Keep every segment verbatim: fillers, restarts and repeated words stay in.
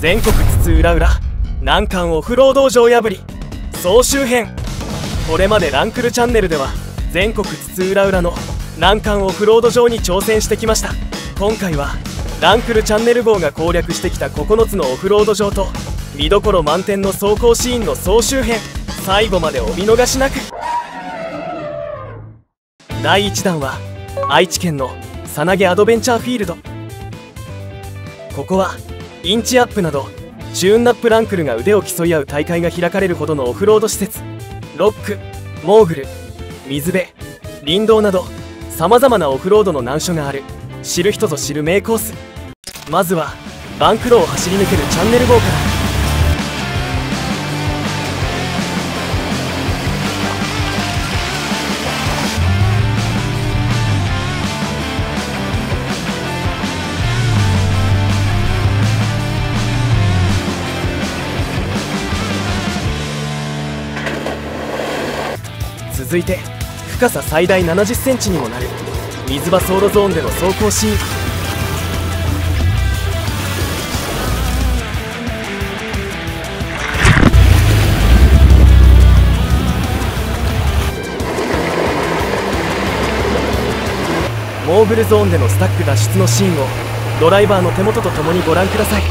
全国津々浦々難関オフロード場破り総集編。これまでランクルチャンネルでは全国津々浦々の難関オフロード場に挑戦してきました。今回はランクルチャンネル号が攻略してきたここのつのオフロード場と見どころ満点の走行シーンの総集編。最後までお見逃しなく。だいいちだんは愛知県のさなげアドベンチャーフィールド。ここはインチアップなどチューンナップランクルが腕を競い合う大会が開かれるほどのオフロード施設。ロック、モーグル、水辺、林道などさまざまなオフロードの難所がある知る人ぞ知る名コース。まずはバンクロを走り抜けるチャンネル号から。続いて深さ最大ななじゅっセンチにもなる水場走路ゾーンでの走行シーン。モーグルゾーンでのスタック脱出のシーンをドライバーの手元とともにご覧ください。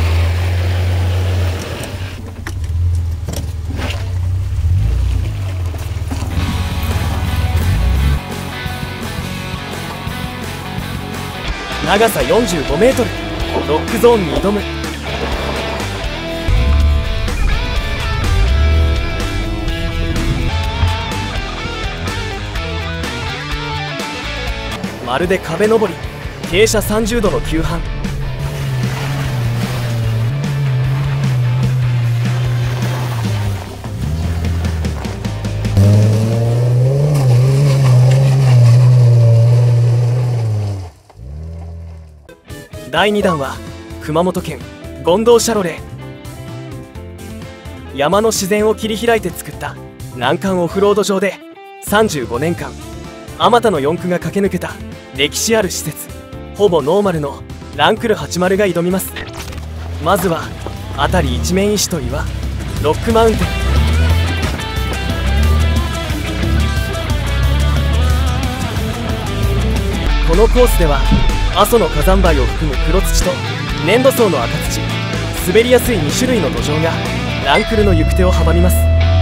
長さ よんじゅうごメートル、ロックゾーンに挑む。まるで壁登り、傾斜さんじゅうどの急坂。だいにだんは熊本県権堂シャロレー。山の自然を切り開いて作った難関オフロード場でさんじゅうごねんかんあまたの四駆が駆け抜けた歴史ある施設。ほぼノーマルのランクルはちじゅうが挑みます。まずは辺り一面石と岩、ロックマウンテン。このコースでは阿蘇の火山灰を含む黒土と粘土層の赤土、滑りやすいにしゅるいの土壌がランクルの行く手を阻みます。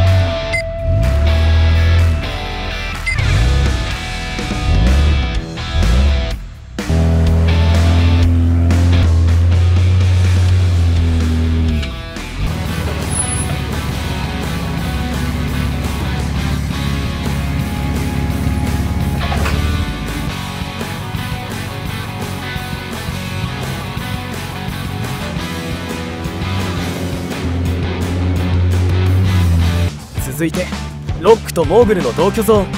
続いてロックとモーグルの同居ゾーン。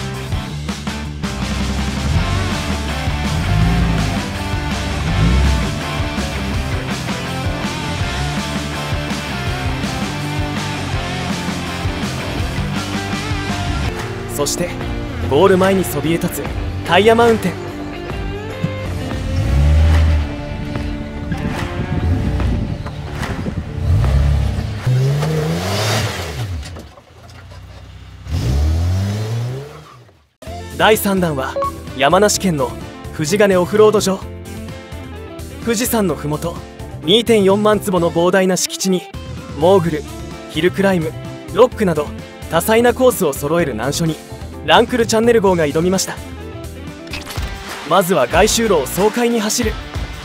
そしてゴール前にそびえ立つタイヤマウンテン。だいさんだんは山梨県の富士金オフロード場。富士山のふもと にてんよんまんつぼの膨大な敷地にモーグル、ヒルクライム、ロックなど多彩なコースを揃える難所にランクルチャンネル号が挑みました。まずは外周路を爽快に走る。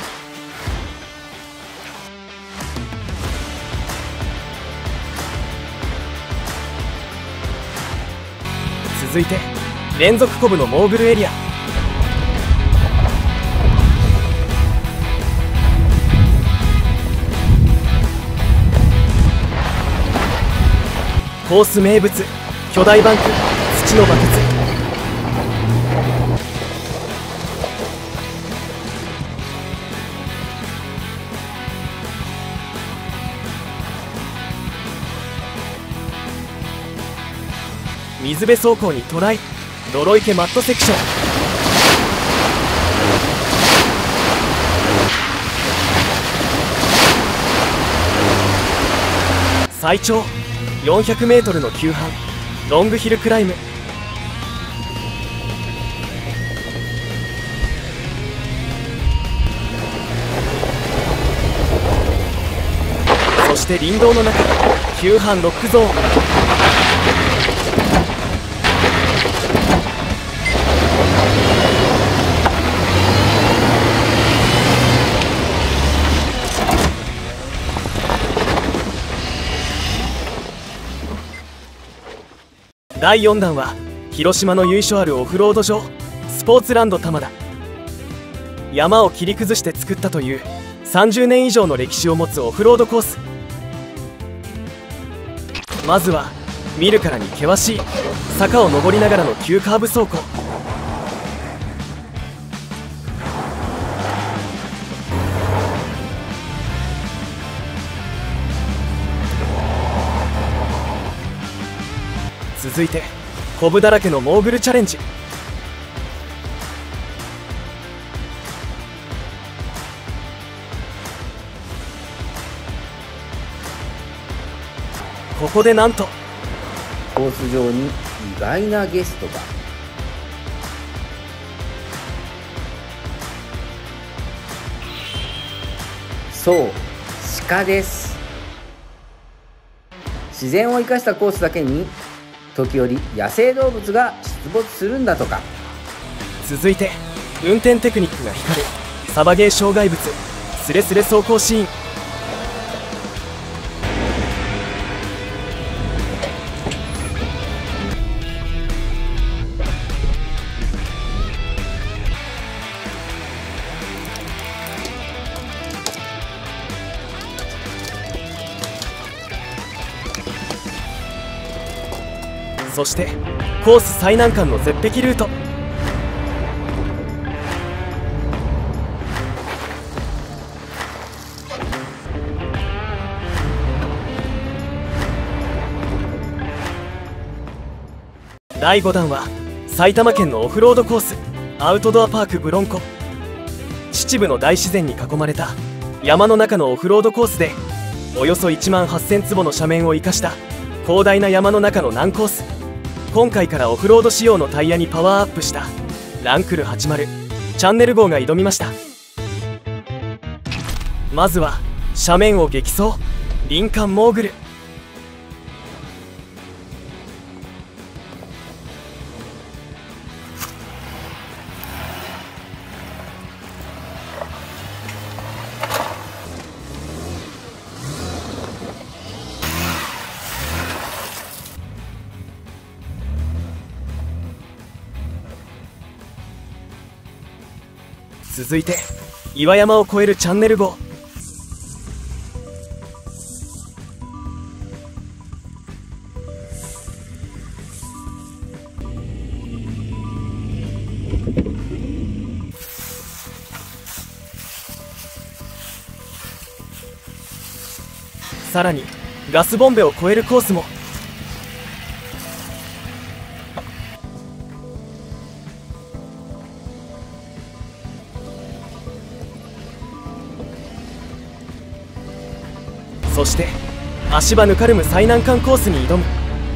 続いて連続コブのモーグルエリア。コース名物巨大バンク、土のバケツ。水辺走行にトライ、泥池マットセクション。 最長 よんひゃくメートル の急坂ロングヒルクライム。そして林道の中急坂ロックゾーン。だいよんだんは広島の由緒あるオフロード場スポーツランド玉田。山を切り崩して作ったというさんじゅうねん以上の歴史を持つオフロードコース。まずは見るからに険しい坂を登りながらの急カーブ走行。続いてコブだらけのモーグルチャレンジ。ここでなんとコース上に意外なゲストが。そう鹿です。自然を生かしたコースだけに時折野生動物が出没するんだとか。 続いて運転テクニックが光るサバゲー障害物スレスレ走行シーン。そしてコース最難関の絶壁ルート。だいごだんは埼玉県のオフロードコースアウトドアパークブロンコ。秩父の大自然に囲まれた山の中のオフロードコースでおよそいちまんはっせんつぼの斜面を生かした広大な山の中の難コース。今回からオフロード仕様のタイヤにパワーアップしたランクルはちじゅうチャンネル号が挑みました。まずは斜面を激走林間モーグル。続いて岩山を越えるチャンネル号。さらにガスボンベを越えるコースも。そして足場ぬかるむ最難関コースに挑む。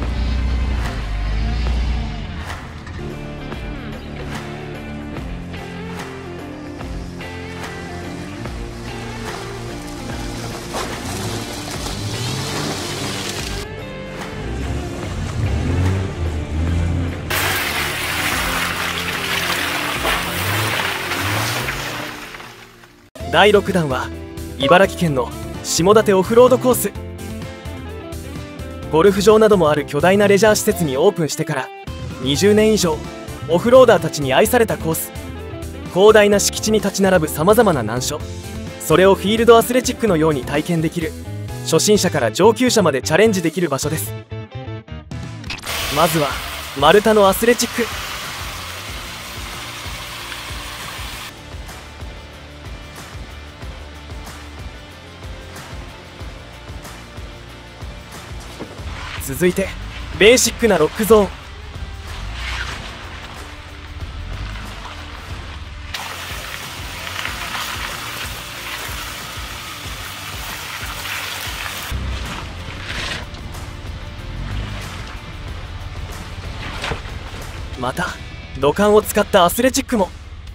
だいろくだんは茨城県の下館オフロードコース。ゴルフ場などもある巨大なレジャー施設にオープンしてからにじゅうねん以上、オフローダーたちに愛されたコース。広大な敷地に立ち並ぶさまざまな難所、それをフィールドアスレチックのように体験できる、初心者から上級者までチャレンジできる場所です。まずは丸太のアスレチック。続いてベーシックなロックゾーン。 また土管を使ったアスレチックも。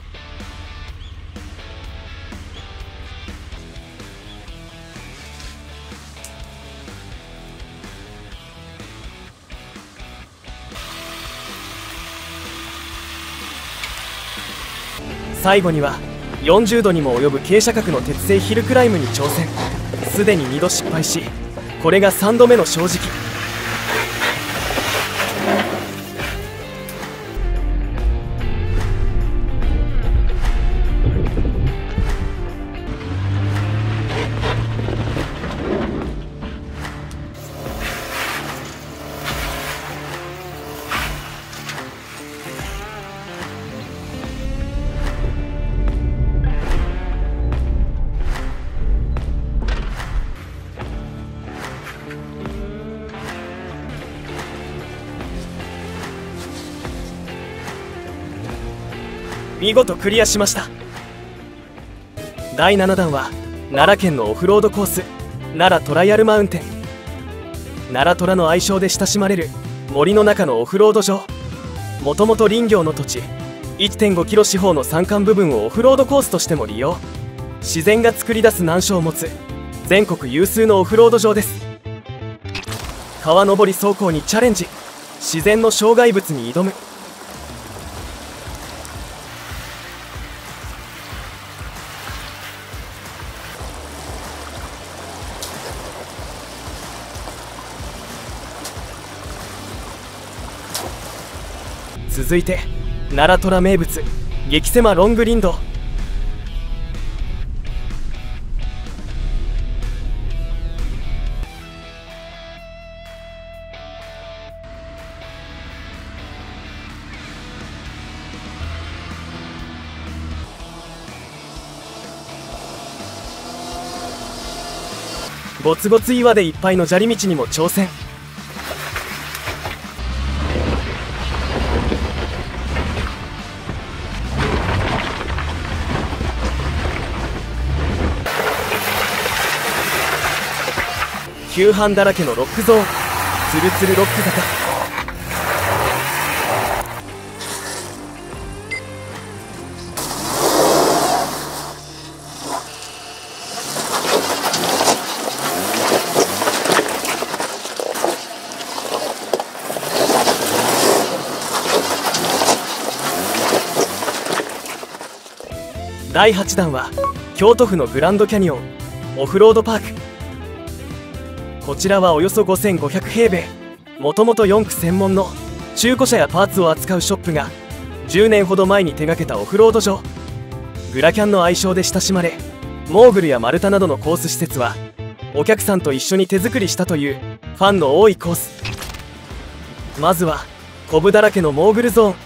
最後にはよんじゅうどにも及ぶ傾斜角の鉄製ヒルクライムに挑戦。すでににど失敗し、これがさんどめの正直。見事クリアしました。だいななだんは奈良県のオフロードコース、奈良トライアルマウンテン。奈良虎の愛称で親しまれる森の中のオフロード場。もともと林業の土地 いってんごキロ四方の山間部分をオフロードコースとしても利用。自然が作り出す難所を持つ全国有数のオフロード場です。川登り走行にチャレンジ、自然の障害物に挑む。続いて奈良虎名物激狭ロング林道。ゴツゴツ岩でいっぱいの砂利道にも挑戦。急坂だらけのロックゾーン、ツルツルロック坂。だいはちだんは京都府のグランドキャニオンオフロードパーク。こちらはおよそごせんごひゃくへいべい、もともとよんく専門の中古車やパーツを扱うショップがじゅうねんほど前に手掛けたオフロード場。グラキャンの愛称で親しまれ、モーグルや丸太などのコース施設はお客さんと一緒に手作りしたというファンの多いコース。まずはコブだらけのモーグルゾーン。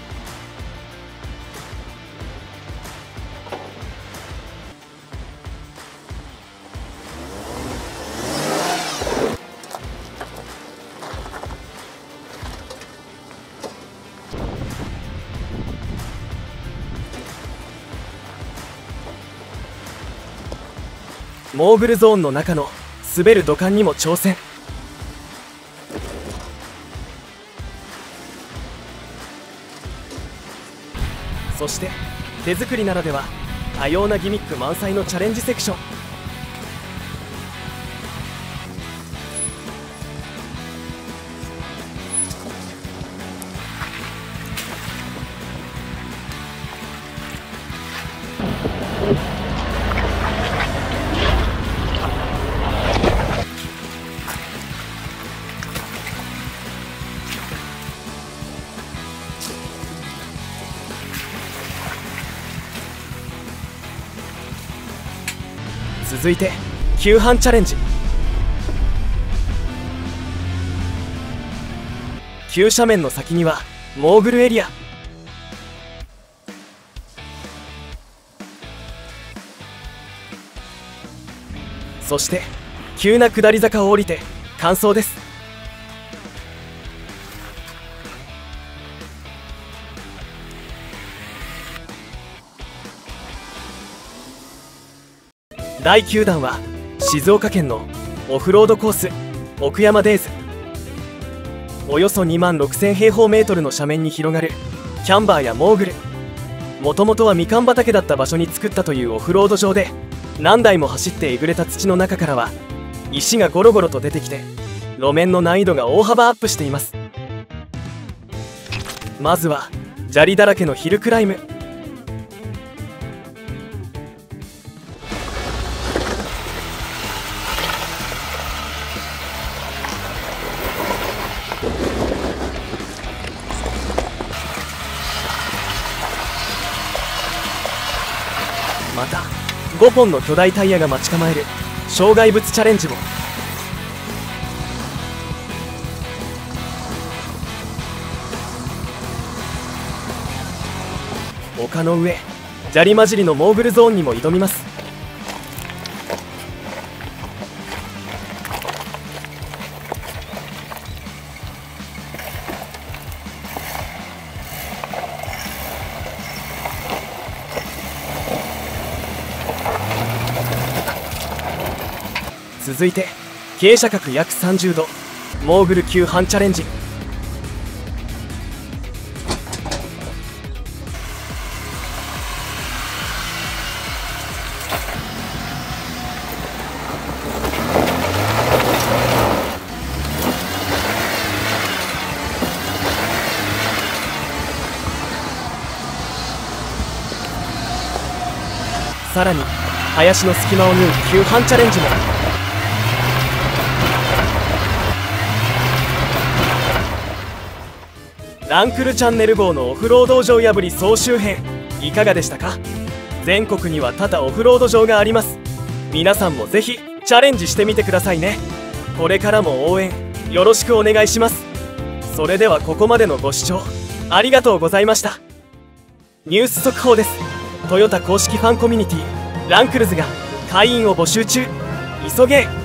モーグルゾーンの中の滑る土管にも挑戦。そして手作りならでは多様なギミック満載のチャレンジセクション。続いて急坂チャレンジ。急斜面の先にはモーグルエリア。そして急な下り坂を降りて完走です。だいきゅうだんは静岡県のオフロードコース奥山デイズ。およそにまんろくせんへいほうメートルの斜面に広がるキャンバーやモーグル。もともとはみかん畑だった場所に作ったというオフロード場で、何台も走ってえぐれた土の中からは石がゴロゴロと出てきて、路面の難易度が大幅アップしています。まずは砂利だらけのヒルクライム。またごほんの巨大タイヤが待ち構える障害物チャレンジも。丘の上、砂利混じりのモーグルゾーンにも挑みます。続いて傾斜角約さんじゅうど、モーグル級半チャレンジ。さらに林の隙間を縫う急半チャレンジも。ランクルチャンネル号のオフロード場破り総集編、いかがでしたか？全国には多々オフロード場があります。皆さんもぜひチャレンジしてみてくださいね。これからも応援よろしくお願いします。それではここまでのご視聴ありがとうございました。ニュース速報です。トヨタ公式ファンコミュニティランクルズが会員を募集中。急げ！